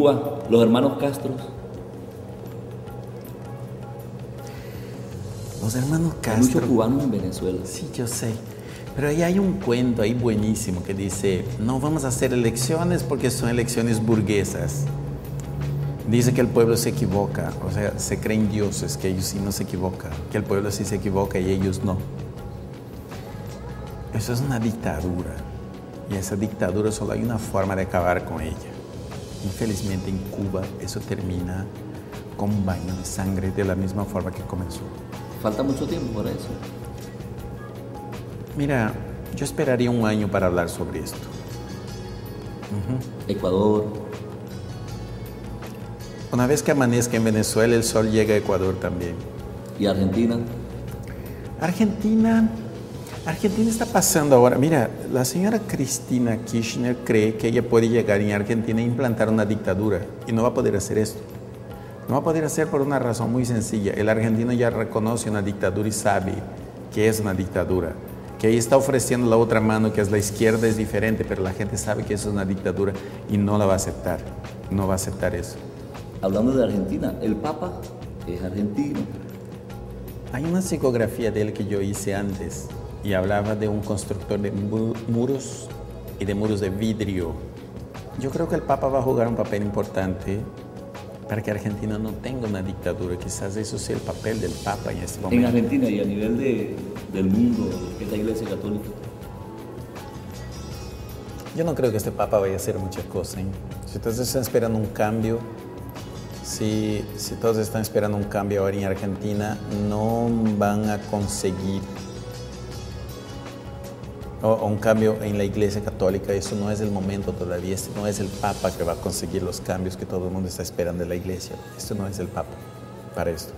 Cuba, los hermanos Castro. Los hermanos Hay Castro. muchos cubanos en Venezuela. Sí, yo sé. Pero ahí hay un cuento ahí buenísimo que dice, no vamos a hacer elecciones porque son elecciones burguesas. Dice que el pueblo se equivoca, o sea, se creen dioses, que ellos sí no se equivocan, que el pueblo sí se equivoca y ellos no. Eso es una dictadura. Y esa dictadura solo hay una forma de acabar con ella. Infelizmente en Cuba eso termina con un baño de sangre de la misma forma que comenzó. Falta mucho tiempo para eso. Mira, yo esperaría un año para hablar sobre esto. Ecuador. Una vez que amanezca en Venezuela, el sol llega a Ecuador también. ¿Y Argentina? Argentina está pasando ahora. Mira, la señora Cristina Kirchner cree que ella puede llegar en Argentina e implantar una dictadura y no va a poder hacer esto. No va a poder hacer por una razón muy sencilla. El argentino ya reconoce una dictadura y sabe que es una dictadura. Que ahí está ofreciendo la otra mano, que es la izquierda, es diferente, pero la gente sabe que eso es una dictadura y no la va a aceptar. No va a aceptar eso. Hablando de Argentina, el Papa es argentino. Hay una psicografía de él que yo hice antes y hablaba de un constructor de muros y de muros de vidrio. Yo creo que el Papa va a jugar un papel importante para que Argentina no tenga una dictadura. Quizás eso sea el papel del Papa en este momento. En Argentina y a nivel del mundo, que es la Iglesia Católica. Yo no creo que este Papa vaya a hacer muchas cosas, ¿eh? Si ustedes están esperando un cambio, si todos están esperando un cambio ahora en Argentina, no van a conseguir o un cambio en la Iglesia Católica. Eso no es el momento todavía. Este no es el Papa que va a conseguir los cambios que todo el mundo está esperando de la Iglesia. Esto no es el Papa para esto.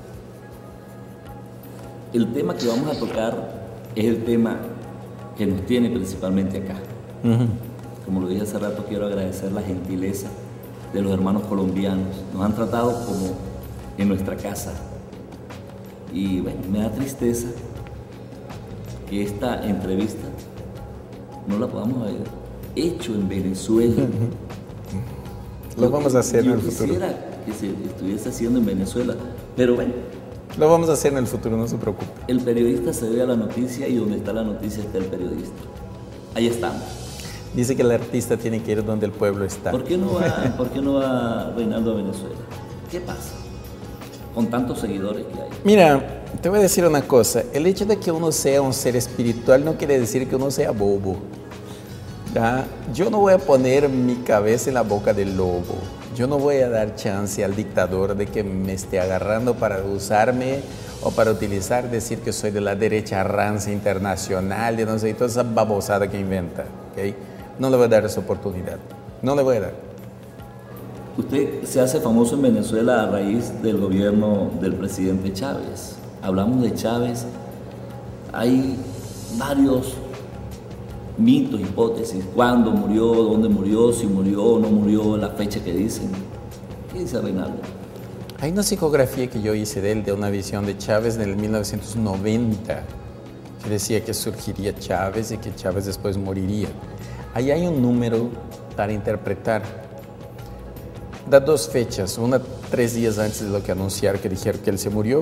El tema que vamos a tocar es el tema que nos tiene principalmente acá. Como lo dije hace rato, quiero agradecer la gentileza de los hermanos colombianos. Nos han tratado como en nuestra casa. Y bueno, me da tristeza que esta entrevista no la podamos haber hecho en Venezuela. Lo vamos a hacer en el futuro. Yo quisiera que se estuviese haciendo en Venezuela, pero bueno. Lo vamos a hacer en el futuro, no se preocupe. El periodista se ve a la noticia y donde está la noticia está el periodista. Ahí estamos. Dice que el artista tiene que ir donde el pueblo está. ¿Por qué no va Reinaldo a Venezuela? ¿Qué pasa con tantos seguidores que hay? Mira, te voy a decir una cosa. El hecho de que uno sea un ser espiritual no quiere decir que uno sea bobo. ¿Ya? Yo no voy a poner mi cabeza en la boca del lobo. Yo no voy a dar chance al dictador de que me esté agarrando para usarme o para utilizar, decir que soy de la derecha rancia internacional, de no sé, toda esa babosada que inventa. ¿Okay? No le voy a dar esa oportunidad. No le voy a dar. Usted se hace famoso en Venezuela a raíz del gobierno del presidente Chávez. Hablamos de Chávez. Hay varios mitos, hipótesis. ¿Cuándo murió? ¿Dónde murió? Si murió o no murió, la fecha que dicen. ¿Qué dice Reinaldo? Hay una psicografía que yo hice de él, de una visión de Chávez en el 1990, que decía que surgiría Chávez y que Chávez después moriría. Ahí hay un número para interpretar. Da dos fechas, una 3 días antes de lo que anunciar, que dijeron que él se murió,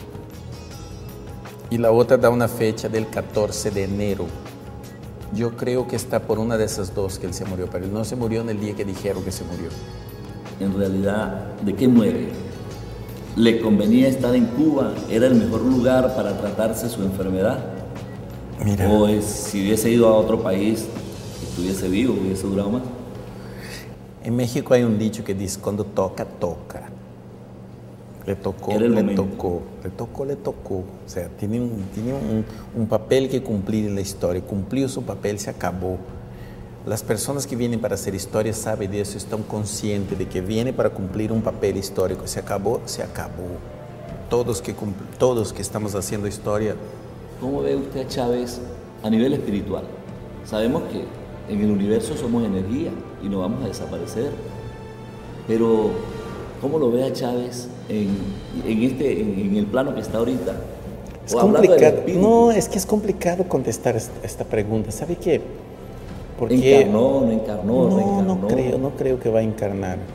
y la otra da una fecha del 14 de enero. Yo creo que está por una de esas dos que él se murió, pero él no se murió en el día que dijeron que se murió. En realidad, ¿de qué muere? ¿Le convenía estar en Cuba? ¿Era el mejor lugar para tratarse su enfermedad? Mira. ¿O si hubiese ido a otro país, estuviese vivo, hubiese durado más? En México hay un dicho que dice, cuando toca, toca. Le tocó, le tocó. O sea, tiene un papel que cumplir en la historia. Cumplió su papel, se acabó. Las personas que vienen para hacer historia saben de eso, están conscientes de que viene para cumplir un papel histórico. Se acabó, se acabó. Todos que estamos haciendo historia. ¿Cómo ve usted a Chávez a nivel espiritual? Sabemos que en el universo somos energía y no vamos a desaparecer. Pero, ¿cómo lo ve a Chávez en el plano que está ahorita? Es complicado. No, es que es complicado contestar esta pregunta. ¿Sabe qué? Porque ¿Encarnó, no encarnó, reencarnó? No creo que va a encarnar.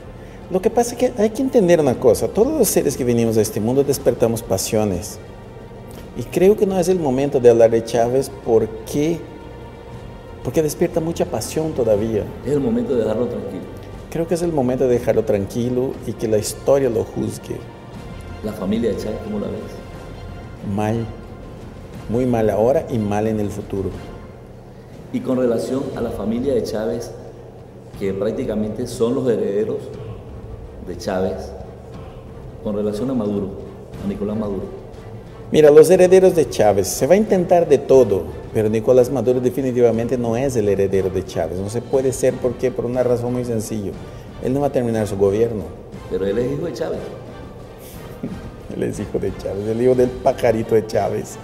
Lo que pasa es que hay que entender una cosa, todos los seres que venimos a este mundo despertamos pasiones. Y creo que no es el momento de hablar de Chávez porque despierta mucha pasión todavía. Es el momento de dejarlo tranquilo. Creo que es el momento de dejarlo tranquilo y que la historia lo juzgue. La familia de Chávez, ¿cómo la ves? Mal, muy mal ahora y mal en el futuro. Y con relación a la familia de Chávez, que prácticamente son los herederos de Chávez, con relación a Maduro, a Nicolás Maduro. Mira, los herederos de Chávez, se va a intentar de todo, pero Nicolás Maduro definitivamente no es el heredero de Chávez. No se puede ser porque por una razón muy sencilla. Él no va a terminar su gobierno. Pero él es hijo de Chávez. Él es hijo de Chávez, el hijo del pajarito de Chávez.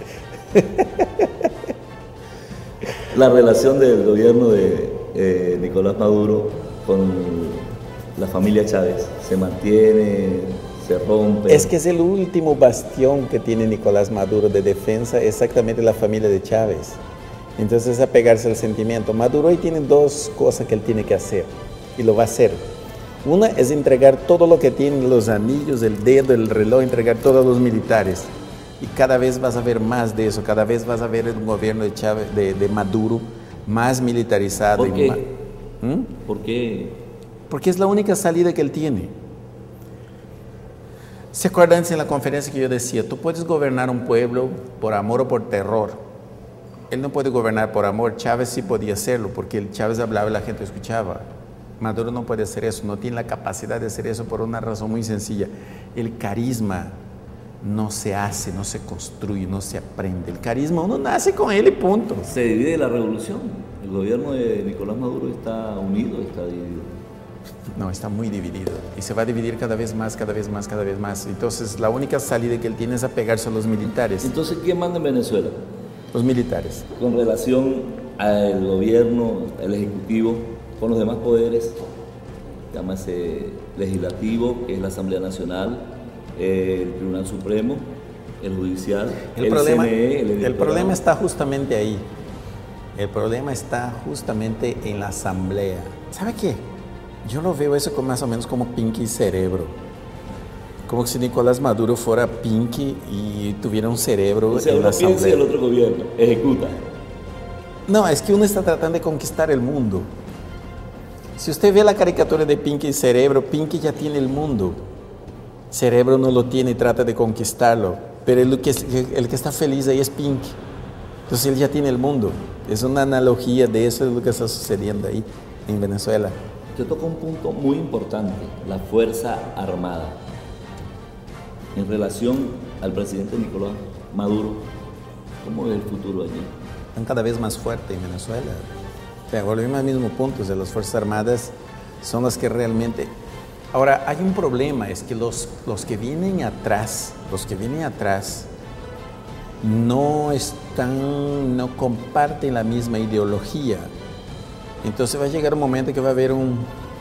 La relación del gobierno de Nicolás Maduro con la familia Chávez se mantiene, se rompe. Es que es el último bastión que tiene Nicolás Maduro de defensa, exactamente la familia de Chávez. Entonces es apegarse al sentimiento. Maduro hoy tiene dos cosas que él tiene que hacer y lo va a hacer. Una es entregar todo lo que tiene, los anillos, el dedo, el reloj, entregar todo a los militares. Y cada vez vas a ver más de eso, cada vez vas a ver un gobierno de Chávez, de Maduro más militarizado. ¿Por qué? ¿Por qué? Porque es la única salida que él tiene. ¿Se acuerdan en la conferencia que yo decía, tú puedes gobernar un pueblo por amor o por terror? Él no puede gobernar por amor. Chávez sí podía hacerlo, porque el Chávez hablaba y la gente escuchaba. Maduro no puede hacer eso, no tiene la capacidad de hacer eso por una razón muy sencilla. El carisma no se hace, no se construye, no se aprende. El carisma uno nace con él y punto. Se divide la revolución. El gobierno de Nicolás Maduro está unido, está dividido. No, está muy dividido y se va a dividir cada vez más, cada vez más, cada vez más. Entonces la única salida que él tiene es apegarse a los militares. Entonces, ¿quién manda en Venezuela? Los militares. Con relación al gobierno, al ejecutivo, con los demás poderes, llámase legislativo, que es la Asamblea Nacional, el Tribunal Supremo, el Judicial, CNE, el problema está justamente ahí. El problema está justamente en la Asamblea. ¿Sabe qué? Yo lo veo eso más o menos como Pinky cerebro. Como si Nicolás Maduro fuera Pinky y tuviera un cerebro en la Asamblea. Piensa y el otro gobierno ejecuta. No, es que uno está tratando de conquistar el mundo. Si usted ve la caricatura de Pinky y Cerebro, Pinky ya tiene el mundo. Cerebro no lo tiene y trata de conquistarlo. Pero el que está feliz ahí es Pinky. Entonces él ya tiene el mundo. Es una analogía de eso, de lo que está sucediendo ahí en Venezuela. Usted toca un punto muy importante, la Fuerza Armada. En relación al presidente Nicolás Maduro, ¿cómo es el futuro allí? Están cada vez más fuertes en Venezuela. O sea, volvemos al mismo punto, de las Fuerzas Armadas son las que realmente... Ahora, hay un problema, es que los que vienen atrás, no comparten la misma ideología. Entonces va a llegar un momento que va a haber una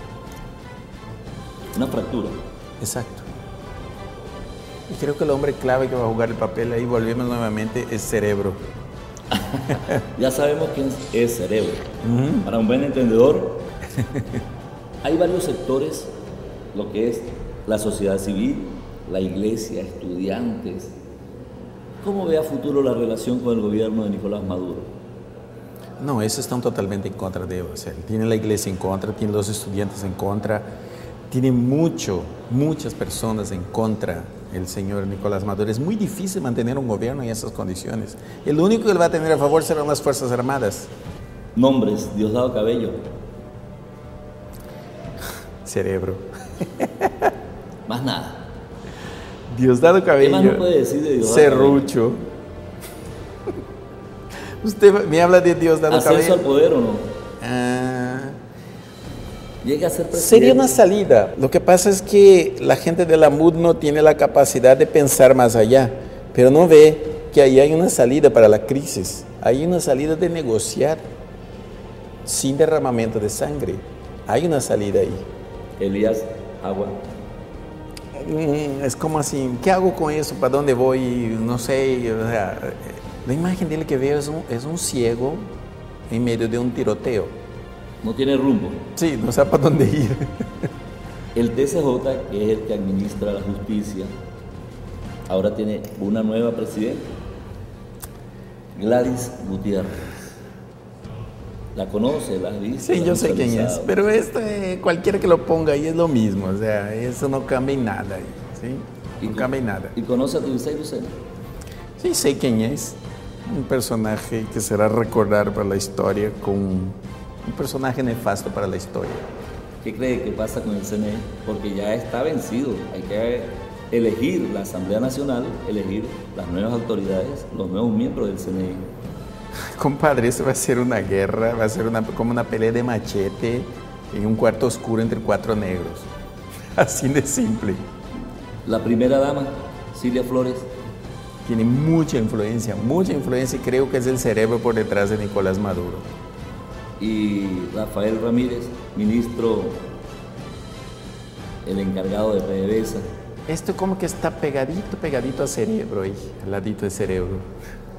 fractura. Exacto. Y creo que el hombre clave que va a jugar el papel ahí, volvemos nuevamente, es Cerebro. Ya sabemos quién es Cerebro. Para un buen entendedor, hay varios sectores, lo que es la sociedad civil, la iglesia, estudiantes. ¿Cómo ve a futuro la relación con el gobierno de Nicolás Maduro? No, esos están totalmente en contra de él. O sea, tiene la iglesia en contra, tiene los estudiantes en contra, tiene muchas personas en contra el señor Nicolás Maduro. Es muy difícil mantener un gobierno en esas condiciones. El único que le va a tener a favor serán las Fuerzas Armadas. Nombres: Diosdado Cabello. Cerebro. Más nada. Diosdado Cabello. ¿Qué más no puede decir de Diosdado Serrucho. Cabello? Usted me habla de Diosdado Cabello. ¿Ascenso al poder o no? Llega a ser presidente. Sería una salida. Lo que pasa es que la gente de la MUD no tiene la capacidad de pensar más allá, pero no ve que ahí hay una salida para la crisis. Hay una salida de negociar sin derramamiento de sangre. Hay una salida ahí. Elías Agua. Es como así, ¿qué hago con eso? ¿Para dónde voy? No sé. O sea, la imagen de él que veo es un ciego en medio de un tiroteo. No tiene rumbo. Sí, no sabe para dónde ir. El TCJ, que es el que administra la justicia, ahora tiene una nueva presidenta, Gladys Gutiérrez. ¿La conoce? ¿La has visto? Sí, yo sé quién es, pero cualquiera que lo ponga ahí es lo mismo, o sea, eso no cambia en nada, ¿sí? No cambia en nada. ¿Y conoce a Tibisay Lucena? Sí, sé quién es, un personaje que será recordar para la historia, un personaje nefasto para la historia. ¿Qué cree que pasa con el CNE? Porque ya está vencido, hay que elegir la Asamblea Nacional, elegir las nuevas autoridades, los nuevos miembros del CNE. Compadre, eso va a ser una guerra, va a ser como una pelea de machete en un cuarto oscuro entre 4 negros. Así de simple. La primera dama, Cilia Flores. Tiene mucha influencia y creo que es el cerebro por detrás de Nicolás Maduro. Y Rafael Ramírez, ministro, el encargado de PDVSA. Esto como que está pegadito al cerebro ahí, al ladito del cerebro.